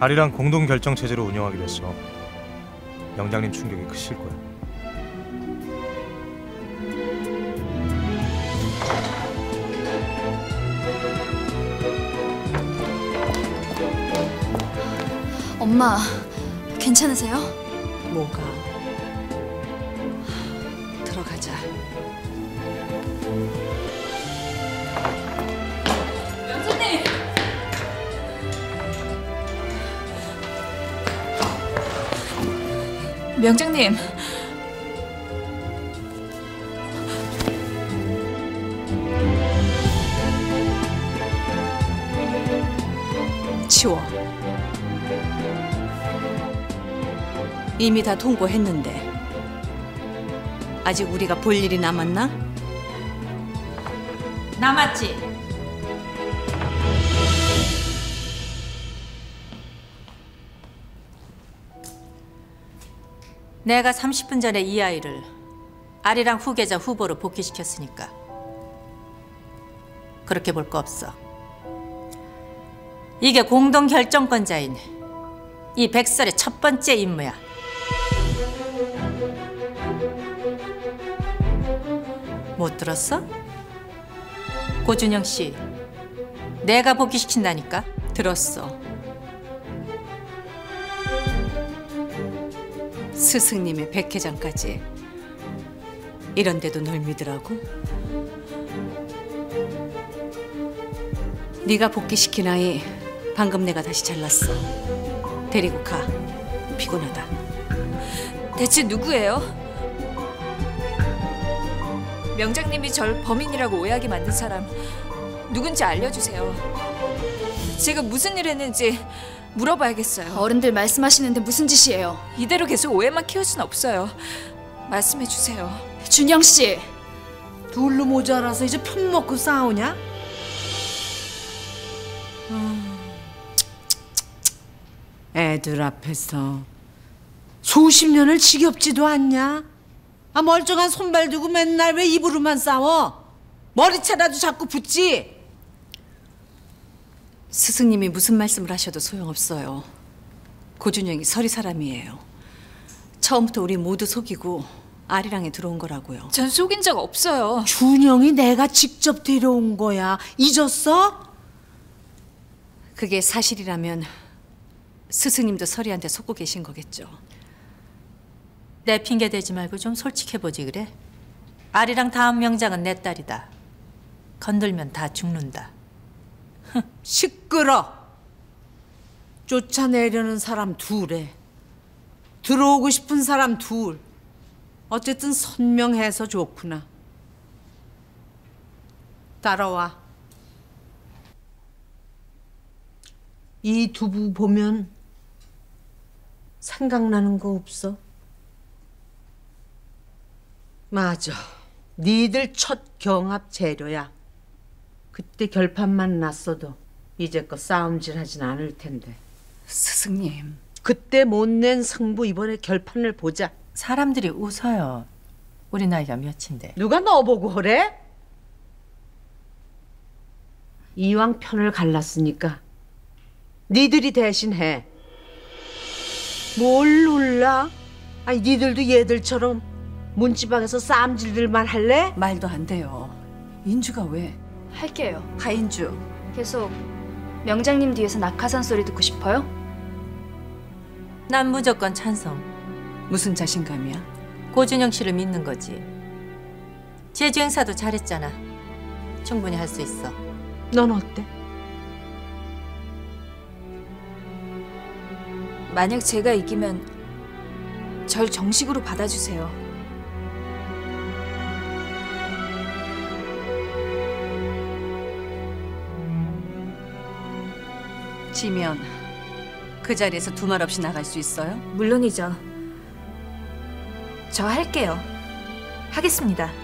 아리랑 공동 결정 체제로 운영하게 됐어. 명장님 충격이 크실 거야. 엄마, 괜찮으세요? 뭐가? 들어가자. 명장님! 명장님! 치워. 이미 다 통보했는데 아직 우리가 볼 일이 남았나? 남았지. 내가 30분 전에 이 아이를 아리랑 후계자 후보로 복귀시켰으니까 그렇게 볼 거 없어. 이게 공동 결정권자인 이 백설의 첫 번째 임무야. 못 들었어? 고준영 씨, 내가 복귀시킨다니까? 들었어. 스승님의 백회장까지. 이런데도 널 믿으라고? 네가 복귀시킨 아이 방금 내가 다시 잘랐어. 데리고 가. 피곤하다. 대체 누구예요? 명장님이 절 범인이라고 오해하게 만든 사람 누군지 알려주세요. 제가 무슨 일 했는지 물어봐야겠어요. 어른들 말씀하시는데 무슨 짓이에요? 이대로 계속 오해만 키울 순 없어요. 말씀해 주세요. 준영 씨! 둘로 모자라서 이제 편 먹고 싸우냐? 애들 앞에서 수십 년을 지겹지도 않냐? 아, 멀쩡한 손발 두고 맨날 왜 입으로만 싸워? 머리채라도 자꾸 붙지? 스승님이 무슨 말씀을 하셔도 소용없어요. 고준영이 서리 사람이에요. 처음부터 우리 모두 속이고 아리랑에 들어온 거라고요. 전 속인 적 없어요. 준영이 내가 직접 데려온 거야. 잊었어? 그게 사실이라면 스승님도 서리한테 속고 계신 거겠죠. 내 핑계 대지 말고 좀 솔직해보지 그래? 아리랑 다음 명장은 내 딸이다. 건들면 다 죽는다. 시끄러. 쫓아내려는 사람 둘에 들어오고 싶은 사람 둘. 어쨌든 선명해서 좋구나. 따라와. 이 두부 보면 생각나는 거 없어? 맞아. 니들 첫 경합 재료야. 그때 결판만 났어도 이제껏 싸움질 하진 않을 텐데. 스승님. 그때 못 낸 승부 이번에 결판을 보자. 사람들이 웃어요. 우리 나이가 몇인데. 누가 너 보고 그래? 이왕 편을 갈랐으니까 니들이 대신해. 뭘 놀라? 아니 니들도 얘들처럼 문지방에서 쌈질들만 할래? 말도 안 돼요. 인주가 왜? 할게요. 하인주. 계속 명장님 뒤에서 낙하산 소리 듣고 싶어요? 난 무조건 찬성. 무슨 자신감이야? 고준영 씨를 믿는 거지. 제주 행사도 잘했잖아. 충분히 할 수 있어. 넌 어때? 만약 제가 이기면 절 정식으로 받아주세요. 지면 그 자리에서 두말 없이 나갈 수 있어요? 물론이죠. 저 할게요. 하겠습니다.